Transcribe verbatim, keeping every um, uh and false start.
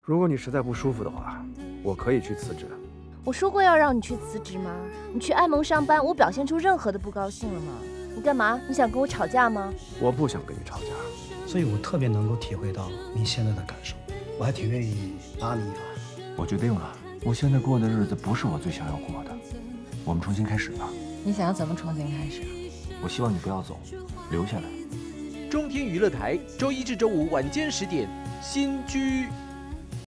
如果你实在不舒服的话，我可以去辞职。 我说过要让你去辞职吗？你去爱盟上班，我表现出任何的不高兴了吗？你干嘛？你想跟我吵架吗？ 我不想跟你吵架， 所以我特别能够体会到你现在的感受，我还挺愿意拉你一把。 我决定了，我现在过的日子不是我最想要过的，我们重新开始吧。 你想要怎么重新开始？ 我希望你不要走，留下来。 中天娱乐台，周一至周五晚间十点，新居。